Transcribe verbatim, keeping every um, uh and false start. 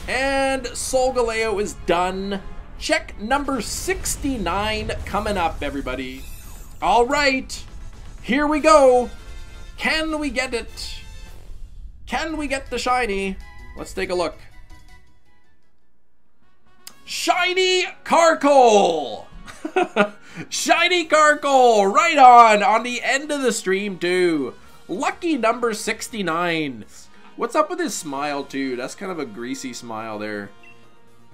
And Solgaleo is done. Check number sixty-nine coming up, everybody. All right, here we go. Can we get it? Can we get the shiny? Let's take a look. Shiny Carkol! Shiny Carkol! Right on! On the end of the stream, too. Lucky number sixty-nine. What's up with his smile, too? That's kind of a greasy smile there.